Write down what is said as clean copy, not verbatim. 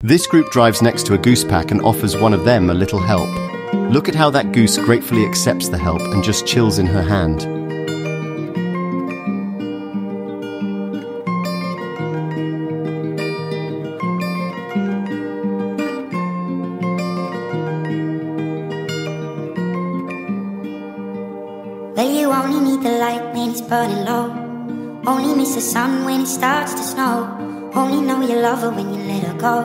This group drives next to a goose pack and offers one of them a little help. Look at how that goose gratefully accepts the help and just chills in her hand. Well, you only need the light when it's burning low. Only miss the sun when it starts to snow. Only know you love her when you let her go.